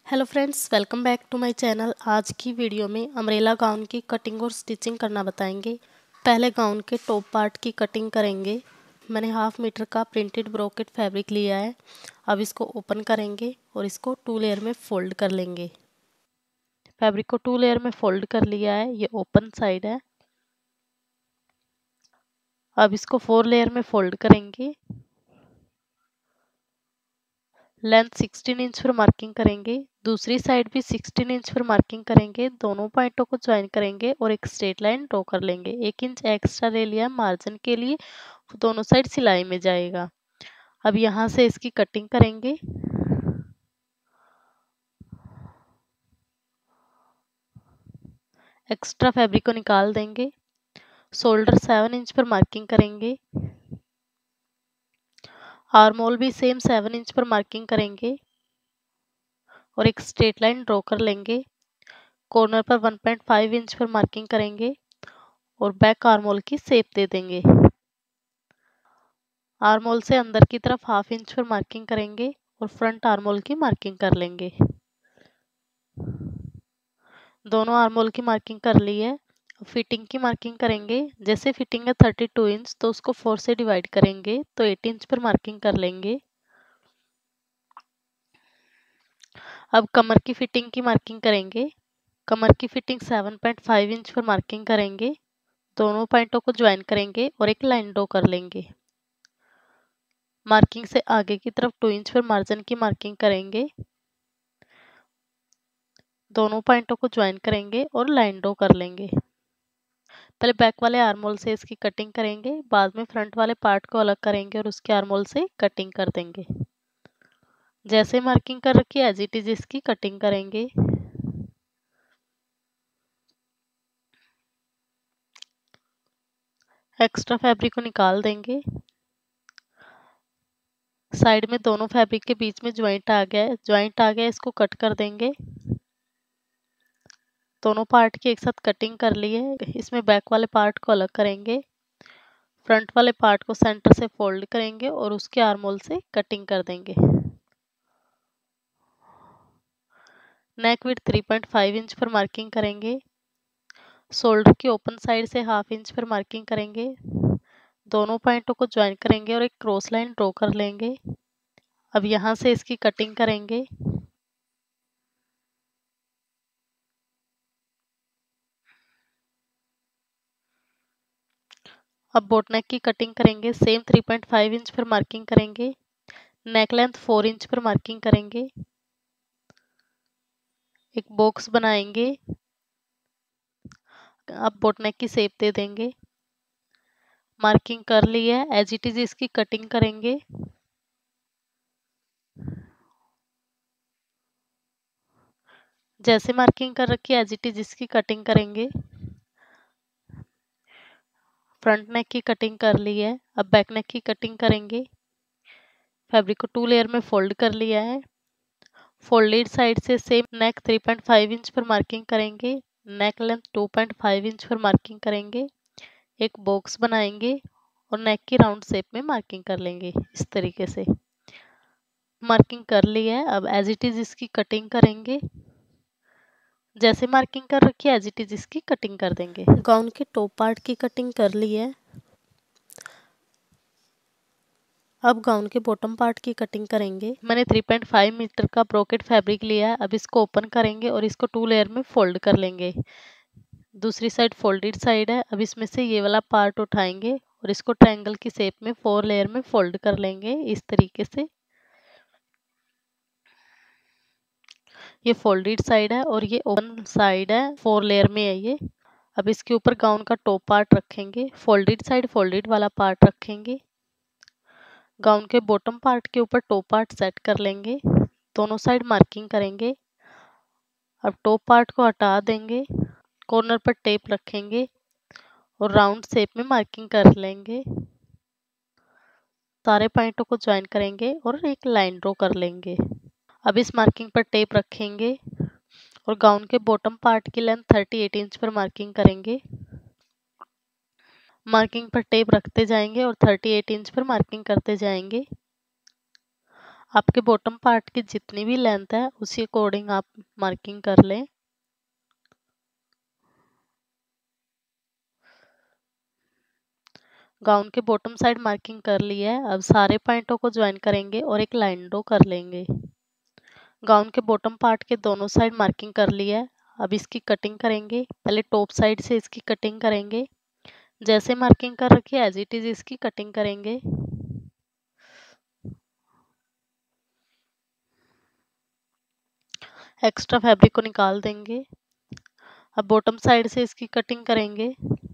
Hello friends, welcome back to my channel. आज की video में अम्ब्रेला गाउन की कटिंग और स्टिचिंग करना बताएंगे। पहले गाउन के टॉप पार्ट की कटिंग करेंगे। मैंने 1/2 मीटर का प्रिंटेड ब्रोकेट फैब्रिक लिया है। अब इसको ओपन करेंगे और इसको 2 लेयर में फोल्ड कर लेंगे। फैब्रिक को 2 लेयर में फोल्ड कर लिया है। ये ओपन साइड है। अब इसको 4 लेयर में फोल्ड करेंगे। लेंथ 16 इंच पर मार्किंग करेंगे। दूसरी साइड भी 16 इंच पर मार्किंग करेंगे। दोनों पॉइंटों को ज्वाइन करेंगे और एक स्ट्रेट लाइन ड्रॉ कर लेंगे। 1 इंच एक्स्ट्रा ले लिया मार्जिन के लिए, दोनों साइड सिलाई में जाएगा। अब यहाँ से इसकी कटिंग करेंगे। एक्स्ट्रा फैब्रिक को निकाल देंगे। शोल्डर 7 इंच पर मार्किंग करेंगे। आर्म होल भी सेम 7 इंच पर मार्किंग करेंगे और एक स्ट्रेट लाइन ड्रॉ कर लेंगे। कॉर्नर पर 1.5 इंच पर मार्किंग करेंगे और बैक आर्म होल की शेप दे देंगे। आर्म होल से अंदर की तरफ 1/2 इंच पर मार्किंग करेंगे और फ्रंट आर्म होल की मार्किंग कर लेंगे। दोनों आर्म होल की मार्किंग कर ली है। फिटिंग की मार्किंग करेंगे। जैसे फिटिंग है 32 इंच तो उसको 4 से डिवाइड करेंगे तो 8 इंच पर मार्किंग कर लेंगे। अब कमर की फिटिंग की मार्किंग करेंगे। कमर की फिटिंग 7.5 इंच पर मार्किंग करेंगे। दोनों पॉइंटों को ज्वाइन करेंगे और एक लाइन ड्रॉ कर लेंगे। मार्किंग से आगे की तरफ 2 इंच पर मार्जिन की मार्किंग करेंगे। दोनों पॉइंटों को ज्वाइन करेंगे और लाइन ड्रॉ कर लेंगे। पहले बैक वाले आर्म होल से इसकी कटिंग करेंगे, बाद में फ्रंट वाले पार्ट को अलग करेंगे और उसके आर्म होल से कटिंग कर देंगे। जैसे मार्किंग कर रखी है एज इट इज इसकी कटिंग करेंगे। एक्स्ट्रा फैब्रिक को निकाल देंगे। साइड में दोनों फैब्रिक के बीच में ज्वाइंट आ गया है। ज्वाइंट आ गया है, इसको कट कर देंगे। दोनों पार्ट की एक साथ कटिंग कर ली है। इसमें बैक वाले पार्ट को अलग करेंगे। फ्रंट वाले पार्ट को सेंटर से फोल्ड करेंगे और उसके आर्म होल से कटिंग कर देंगे। नेक विड्थ 3.5 इंच पर मार्किंग करेंगे। शोल्डर की ओपन साइड से 1/2 इंच पर मार्किंग करेंगे। दोनों पॉइंटों को ज्वाइन करेंगे और एक क्रॉस लाइन ड्रॉ कर लेंगे। अब यहाँ से इसकी कटिंग करेंगे। अब बोट नेक की कटिंग करेंगे। सेम 3.5 इंच पर मार्किंग करेंगे। नेक लेंथ 4 इंच पर मार्किंग करेंगे। एक बॉक्स बनाएंगे। अब बोट नेक की शेप दे देंगे। मार्किंग कर ली है, एज इट इज इसकी कटिंग करेंगे। जैसे मार्किंग कर रखी है एज इट इज इसकी कटिंग करेंगे। फ्रंट नेक की कटिंग कर ली है। अब बैक नेक की कटिंग करेंगे। फैब्रिक को 2 लेयर में फोल्ड कर लिया है। फोल्डेड साइड से सेम नेक 3.5 इंच पर मार्किंग करेंगे। नेक लेंथ 2.5 इंच पर मार्किंग करेंगे। एक बॉक्स बनाएंगे और नेक की राउंड शेप में मार्किंग कर लेंगे इस तरीके से। मार्किंग कर ली है। अब एज इट इज इसकी कटिंग करेंगे। जैसे मार्किंग कर रखी है एज इट इज इसकी कटिंग कर देंगे। गाउन के टॉप पार्ट की कटिंग कर ली है। अब गाउन के बॉटम पार्ट की कटिंग करेंगे। मैंने 3.5 मीटर का ब्रोकेट फैब्रिक लिया है। अब इसको ओपन करेंगे और इसको 2 लेयर में फोल्ड कर लेंगे। दूसरी साइड फोल्डेड साइड है। अब इसमें से ये वाला पार्ट उठाएंगे और इसको ट्रायंगल की शेप में 4 लेयर में फोल्ड कर लेंगे इस तरीके से। ये फोल्डेड साइड है और ये ओपन साइड है, 4 लेयर में है ये। अब इसके ऊपर गाउन का टॉप पार्ट रखेंगे। फोल्डेड साइड फोल्डेड वाला पार्ट रखेंगे। गाउन के बॉटम पार्ट के ऊपर टॉप पार्ट सेट कर लेंगे। दोनों साइड मार्किंग करेंगे। अब टॉप पार्ट को हटा देंगे। कॉर्नर पर टेप रखेंगे और राउंड शेप में मार्किंग कर लेंगे। सारे पॉइंटों को ज्वाइन करेंगे और एक लाइन ड्रॉ कर लेंगे। अब इस मार्किंग पर टेप रखेंगे और गाउन के बॉटम पार्ट की लेंथ 38 इंच पर मार्किंग करेंगे। मार्किंग पर टेप रखते जाएंगे और 38 इंच पर मार्किंग करते जाएंगे। आपके बॉटम पार्ट की जितनी भी लेंथ है उसी अकॉर्डिंग आप मार्किंग कर लें। गाउन के बॉटम साइड मार्किंग कर ली है। अब सारे पॉइंटों को ज्वाइन करेंगे और एक लाइन ड्रॉ कर लेंगे। गाउन के बॉटम पार्ट के दोनों साइड मार्किंग कर ली है। अब इसकी कटिंग करेंगे। पहले टॉप साइड से इसकी कटिंग करेंगे। जैसे मार्किंग कर रखी है एज इट इज इसकी कटिंग करेंगे। एक्स्ट्रा फैब्रिक को निकाल देंगे। अब बॉटम साइड से इसकी कटिंग करेंगे।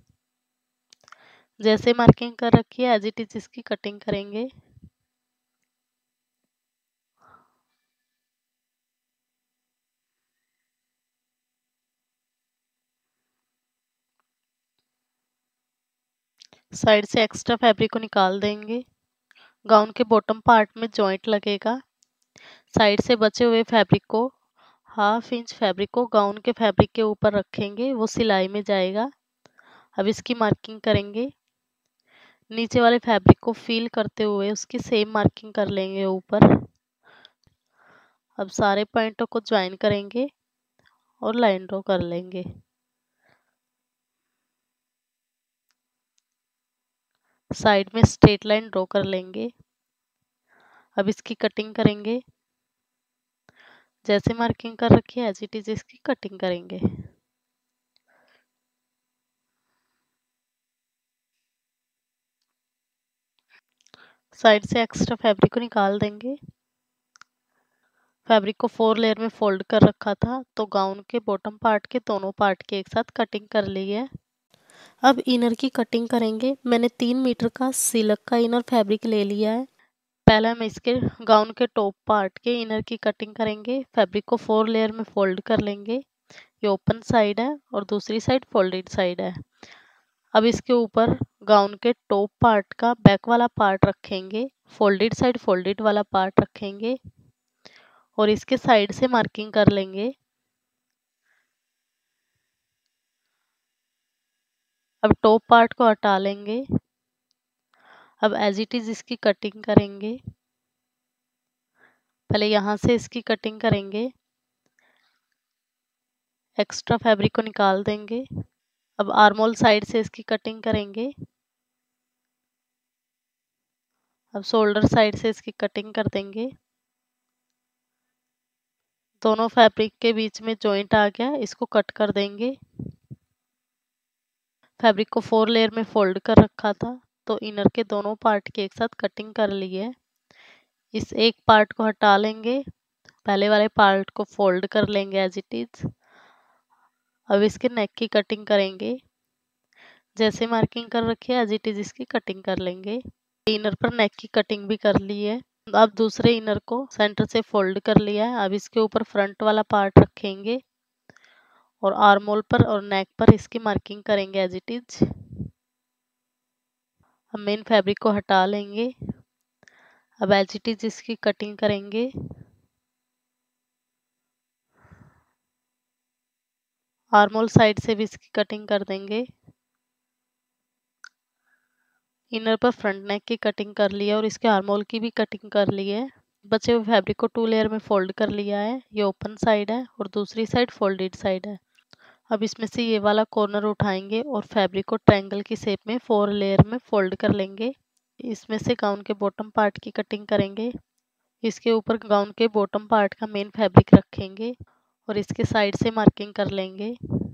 जैसे मार्किंग कर रखी है एज इट इज इसकी कटिंग करेंगे। साइड से एक्स्ट्रा फैब्रिक को निकाल देंगे। गाउन के बॉटम पार्ट में जॉइंट लगेगा। साइड से बचे हुए फैब्रिक को 1/2 इंच फैब्रिक को गाउन के फैब्रिक के ऊपर रखेंगे, वो सिलाई में जाएगा। अब इसकी मार्किंग करेंगे। नीचे वाले फैब्रिक को फील करते हुए उसकी सेम मार्किंग कर लेंगे ऊपर। अब सारे पॉइंटों को ज्वाइन करेंगे और लाइन ड्रॉ कर लेंगे। साइड में स्ट्रेट लाइन ड्रॉ कर लेंगे। अब इसकी कटिंग करेंगे। जैसे मार्किंग कर रखी है एज इट इज इसकी कटिंग करेंगे। साइड से एक्स्ट्रा फैब्रिक को निकाल देंगे। फैब्रिक को 4 लेयर में फोल्ड कर रखा था, तो गाउन के बॉटम पार्ट के दोनों पार्ट की एक साथ कटिंग कर ली है। अब इनर की कटिंग करेंगे। मैंने 3 मीटर का सिल्क का इनर फैब्रिक ले लिया है। पहले हम इसके गाउन के टॉप पार्ट के इनर की कटिंग करेंगे। फैब्रिक को 4 लेयर में फोल्ड कर लेंगे। ये ओपन साइड है और दूसरी साइड फोल्डेड साइड है। अब इसके ऊपर गाउन के टॉप पार्ट का बैक वाला पार्ट रखेंगे, फोल्डेड साइड फोल्डेड वाला पार्ट रखेंगे और इसके साइड से मार्किंग कर लेंगे। अब टॉप पार्ट को हटा लेंगे। अब एज इट इज इसकी कटिंग करेंगे। पहले यहाँ से इसकी कटिंग करेंगे। एक्स्ट्रा फैब्रिक को निकाल देंगे। अब आर्मोल साइड से इसकी कटिंग करेंगे। अब शोल्डर साइड से इसकी कटिंग कर देंगे। दोनों फैब्रिक के बीच में जॉइंट आ गया, इसको कट कर देंगे। फैब्रिक को 4 लेयर में फोल्ड कर रखा था, तो इनर के दोनों पार्ट की एक साथ कटिंग कर ली है। इस एक पार्ट को हटा लेंगे। पहले वाले पार्ट को फोल्ड कर लेंगे एज इट इज। अब इसके नेक की कटिंग करेंगे। जैसे मार्किंग कर रखी है एज इट इज इसकी कटिंग कर लेंगे। इनर पर नेक की कटिंग भी कर ली है। अब दूसरे इनर को सेंटर से फोल्ड कर लिया है। अब इसके ऊपर फ्रंट वाला पार्ट रखेंगे और आर्मोल पर और नेक पर इसकी मार्किंग करेंगे एज इट इज। अब मेन फैब्रिक को हटा लेंगे। अब एज इट इज इसकी कटिंग करेंगे। आर्मोल साइड से भी इसकी कटिंग कर देंगे। इनर पर फ्रंट नेक की कटिंग कर ली है और इसके आर्मोल की भी कटिंग कर ली है। बचे हुए फैब्रिक को 2 लेयर में फोल्ड कर लिया है। ये ओपन साइड है और दूसरी साइड फोल्डेड साइड है। अब इसमें से ये वाला कॉर्नर उठाएंगे और फैब्रिक को ट्रायंगल की शेप में 4 लेयर में फोल्ड कर लेंगे। इसमें से गाउन के बॉटम पार्ट की कटिंग करेंगे। इसके ऊपर गाउन के बॉटम पार्ट का मेन फैब्रिक रखेंगे और इसके साइड से मार्किंग कर लेंगे।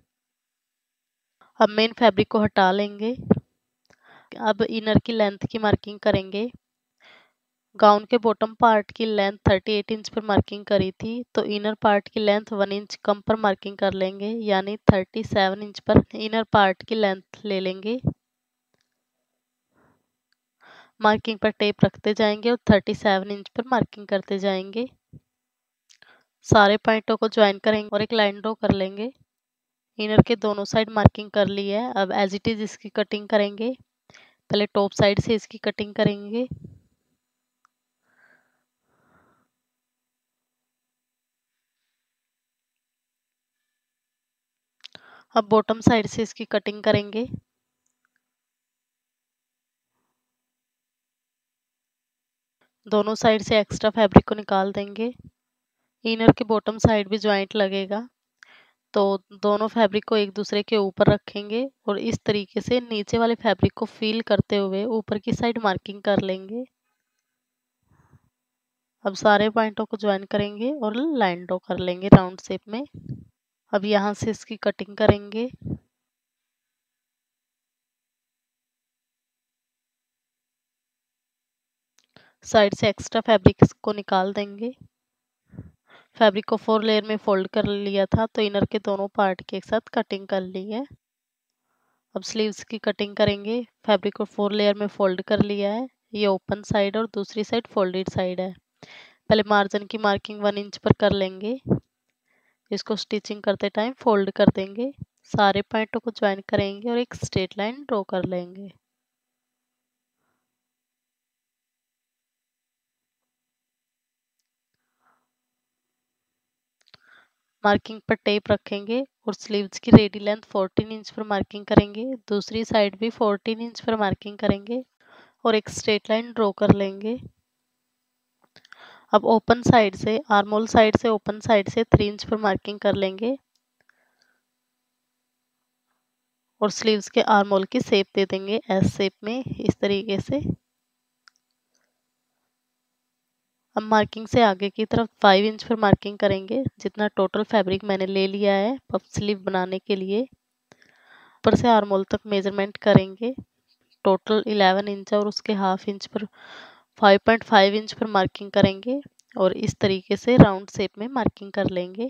अब मेन फैब्रिक को हटा लेंगे। अब इनर की लेंथ की मार्किंग करेंगे। गाउन के बॉटम पार्ट की लेंथ 38 इंच पर मार्किंग करी थी, तो इनर पार्ट की लेंथ 1 इंच कम पर मार्किंग कर लेंगे, यानी 37 इंच पर इनर पार्ट की लेंथ ले लेंगे। मार्किंग पर टेप रखते जाएंगे और 37 इंच पर मार्किंग करते जाएंगे। सारे पॉइंटों को ज्वाइन करेंगे और एक लाइन ड्रॉ कर लेंगे। इनर के दोनों साइड मार्किंग कर ली है। अब एज इट इज इसकी कटिंग करेंगे। पहले टॉप साइड से इसकी कटिंग करेंगे। अब बॉटम साइड से इसकी कटिंग करेंगे। दोनों साइड से एक्स्ट्रा फैब्रिक को निकाल देंगे। इनर के बॉटम साइड भी ज्वाइंट लगेगा, तो दोनों फैब्रिक को एक दूसरे के ऊपर रखेंगे और इस तरीके से नीचे वाले फैब्रिक को फील करते हुए ऊपर की साइड मार्किंग कर लेंगे। अब सारे पॉइंटों को ज्वाइन करेंगे और लाइन ड्रॉ कर लेंगे राउंड शेप में। अब यहाँ से इसकी कटिंग करेंगे। साइड से एक्स्ट्रा फैब्रिक को निकाल देंगे। फैब्रिक को 4 लेयर में फोल्ड कर लिया था, तो इनर के दोनों पार्ट के साथ कटिंग कर ली है। अब स्लीव्स की कटिंग करेंगे। फैब्रिक को 4 लेयर में फोल्ड कर लिया है। ये ओपन साइड और दूसरी साइड फोल्डेड साइड है। पहले मार्जिन की मार्किंग 1 इंच पर कर लेंगे। इसको स्टिचिंग करते टाइम फोल्ड कर देंगे। सारे पॉइंटों को ज्वाइन करेंगे और एक स्ट्रेट लाइन ड्रॉ कर लेंगे। मार्किंग पर टेप रखेंगे और स्लीव्स की रेडी लेंथ 14 इंच पर मार्किंग करेंगे। दूसरी साइड भी 14 इंच पर मार्किंग करेंगे और एक स्ट्रेट लाइन ड्रॉ कर लेंगे। अब ओपन साइड से, आर्मोल साइड से ओपन साइड से 3 इंच पर मार्किंग कर लेंगे और स्लीव्स के आर्मोल की शेप दे देंगे एस शेप में, इस तरीके से। अब मार्किंग से आगे की तरफ 5 इंच पर मार्किंग करेंगे, जितना टोटल फैब्रिक मैंने ले लिया है पफ स्लीव बनाने के लिए। ऊपर से आर्मोल तक मेजरमेंट करेंगे। टोटल 11 इंच और उसके हाफ इंच पर 5.5 इंच पर मार्किंग करेंगे और इस तरीके से राउंड शेप में मार्किंग कर लेंगे।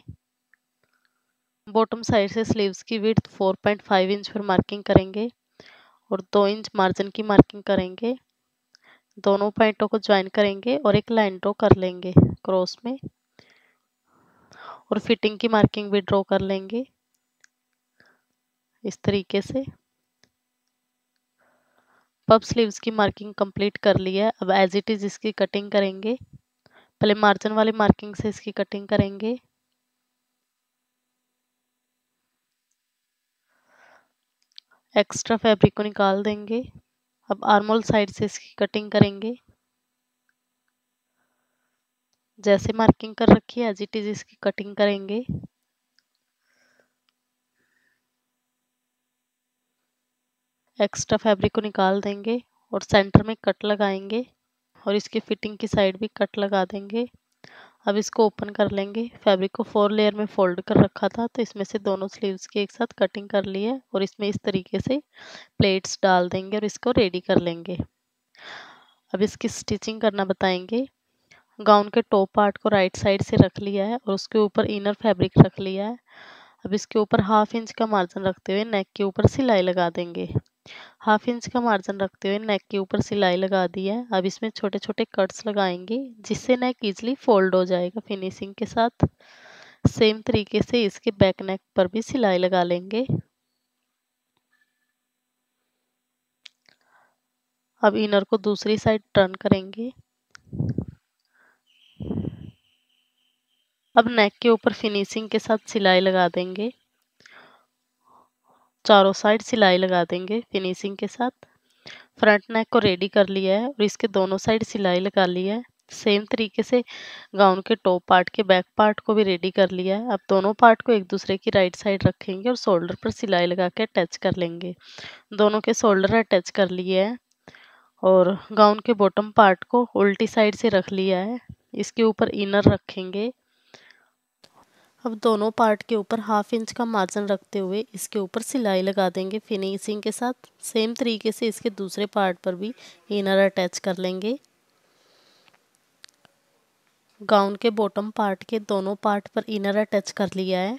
बॉटम साइड से स्लीव्स की विड्थ 4.5 इंच पर मार्किंग करेंगे और 2 इंच मार्जिन की मार्किंग करेंगे। दोनों पॉइंटों को ज्वाइन करेंगे और एक लाइन ड्रॉ कर लेंगे क्रॉस में और फिटिंग की मार्किंग भी ड्रॉ कर लेंगे इस तरीके से। पफ स्लीव्स की मार्किंग कंप्लीट कर ली है। अब एज इट इज इसकी कटिंग करेंगे। पहले मार्जिन वाली मार्किंग से इसकी कटिंग करेंगे। एक्स्ट्रा फैब्रिक को निकाल देंगे। अब आर्मोल साइड से इसकी कटिंग करेंगे। जैसे मार्किंग कर रखी है एज इट इज इसकी कटिंग करेंगे। एक्स्ट्रा फैब्रिक को निकाल देंगे और सेंटर में कट लगाएंगे और इसकी फिटिंग की साइड भी कट लगा देंगे। अब इसको ओपन कर लेंगे। फैब्रिक को 4 लेयर में फोल्ड कर रखा था, तो इसमें से दोनों स्लीव्स की एक साथ कटिंग कर ली है और इसमें इस तरीके से प्लेट्स डाल देंगे और इसको रेडी कर लेंगे। अब इसकी स्टिचिंग करना बताएंगे। गाउन के टॉप पार्ट को राइट साइड से रख लिया है और उसके ऊपर इनर फैब्रिक रख लिया है। अब इसके ऊपर हाफ इंच का मार्जिन रखते हुए नेक के ऊपर सिलाई लगा देंगे। हाफ इंच का मार्जिन रखते हुए नेक के ऊपर सिलाई लगा दी है। अब इसमें छोटे छोटे कट्स लगाएंगे जिससे नेक इजीली फोल्ड हो जाएगा फिनिशिंग के साथ। सेम तरीके से इसके बैक नेक पर भी सिलाई लगा लेंगे। अब इनर को दूसरी साइड टर्न करेंगे। अब नेक के ऊपर फिनिशिंग के साथ सिलाई लगा देंगे। चारों साइड सिलाई लगा देंगे फिनिशिंग के साथ। फ्रंट नेक को रेडी कर लिया है और इसके दोनों साइड सिलाई लगा ली है। सेम तरीके से गाउन के टॉप पार्ट के बैक पार्ट को भी रेडी कर लिया है। अब दोनों पार्ट को एक दूसरे की राइट साइड रखेंगे और शोल्डर पर सिलाई लगा के अटैच कर लेंगे। दोनों के शोल्डर अटैच कर लिए हैं और गाउन के बॉटम पार्ट को उल्टी साइड से रख लिया है। इसके ऊपर इनर रखेंगे। अब दोनों पार्ट के ऊपर हाफ इंच का मार्जिन रखते हुए इसके ऊपर सिलाई लगा देंगे फिनिशिंग के साथ। सेम तरीके से इसके दूसरे पार्ट पर भी इनर अटैच कर लेंगे। गाउन के बॉटम पार्ट के दोनों पार्ट पर इनर अटैच कर लिया है।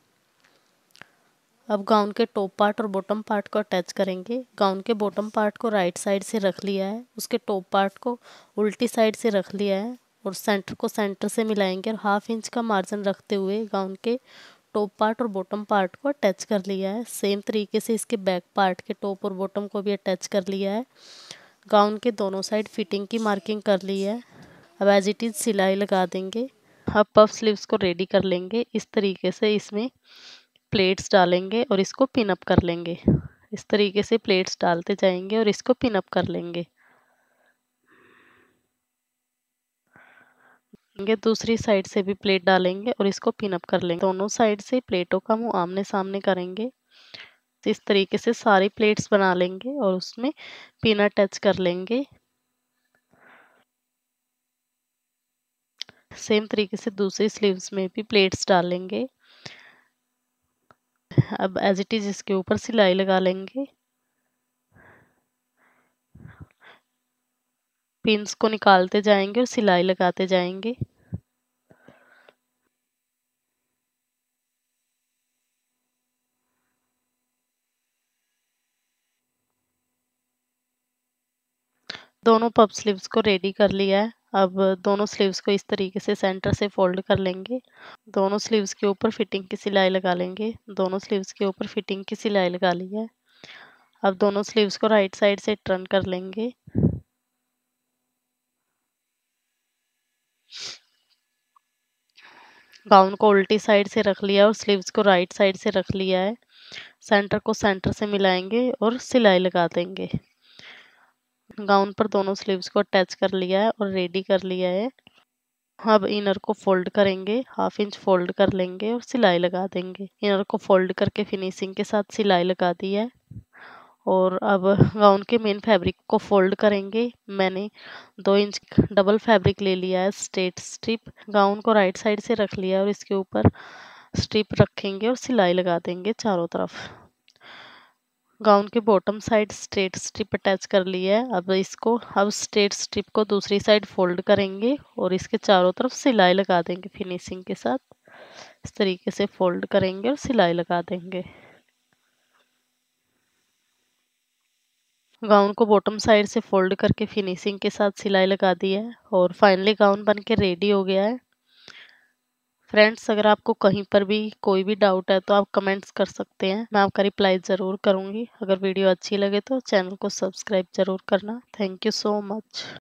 अब गाउन के टॉप पार्ट और बॉटम पार्ट को अटैच करेंगे। गाउन के बॉटम पार्ट को राइट साइड से रख लिया है, उसके टॉप पार्ट को उल्टी साइड से रख लिया है और सेंटर को सेंटर से मिलाएंगे और हाफ इंच का मार्जिन रखते हुए गाउन के टॉप पार्ट और बॉटम पार्ट को अटैच कर लिया है। सेम तरीके से इसके बैक पार्ट के टॉप और बॉटम को भी अटैच कर लिया है। गाउन के दोनों साइड फिटिंग की मार्किंग कर ली है। अब एज इट इज सिलाई लगा देंगे। अब पफ स्लीव्स को रेडी कर लेंगे। इस तरीके से इसमें प्लेट्स डालेंगे और इसको पिन अप कर लेंगे। इस तरीके से प्लेट्स डालते जाएंगे और इसको पिन अप कर लेंगे। लेंगे, दूसरी साइड से भी प्लेट डालेंगे और इसको पिन अप कर लेंगे। दोनों साइड से प्लेटों का मुंह आमने सामने करेंगे। इस तरीके से सारी प्लेट्स बना लेंगे और उसमें पिन अटैच कर लेंगे। सेम तरीके से दूसरी स्लीव्स में भी प्लेट्स डालेंगे। अब एज इट इज इसके ऊपर सिलाई लगा लेंगे। पिन्स को निकालते जाएंगे और सिलाई लगाते जाएंगे। दोनों पफ स्लीव्स को रेडी कर लिया है। अब दोनों स्लीव्स को इस तरीके से सेंटर से फोल्ड कर लेंगे। दोनों स्लीव्स के ऊपर फिटिंग की सिलाई लगा लेंगे। दोनों स्लीव्स के ऊपर फिटिंग की सिलाई लगा ली है। अब दोनों स्लीव्स को राइट साइड से टर्न कर लेंगे। गाउन को उल्टी साइड से रख लिया और स्लीव्स को राइट साइड से रख लिया है। सेंटर को सेंटर से मिलाएंगे और सिलाई लगा देंगे। गाउन पर दोनों स्लीव्स को अटैच कर लिया है और रेडी कर लिया है। अब इनर को फोल्ड करेंगे, 1/2 इंच फोल्ड कर लेंगे और सिलाई लगा देंगे। इनर को फोल्ड करके फिनिशिंग के साथ सिलाई लगा दी है। और अब गाउन के मेन फैब्रिक को फोल्ड करेंगे। मैंने 2 इंच डबल फैब्रिक ले लिया है, स्ट्रेट स्ट्रिप। गाउन को राइट साइड से रख लिया और इसके ऊपर स्ट्रिप रखेंगे और सिलाई लगा देंगे चारों तरफ। गाउन के bottom side straight strip attach कर ली है। अब स्ट्रेट स्ट्रिप को दूसरी साइड फोल्ड करेंगे और इसके चारों तरफ सिलाई लगा देंगे फिनिशिंग के साथ। इस तरीके से फोल्ड करेंगे और सिलाई लगा देंगे। गाउन को बॉटम साइड से फोल्ड करके फिनिशिंग के साथ सिलाई लगा दी है और फाइनली गाउन बन के रेडी हो गया है। फ्रेंड्स, अगर आपको कहीं पर भी कोई भी डाउट है तो आप कमेंट्स कर सकते हैं, मैं आपका रिप्लाई ज़रूर करूँगी। अगर वीडियो अच्छी लगे तो चैनल को सब्सक्राइब ज़रूर करना। Thank you so much.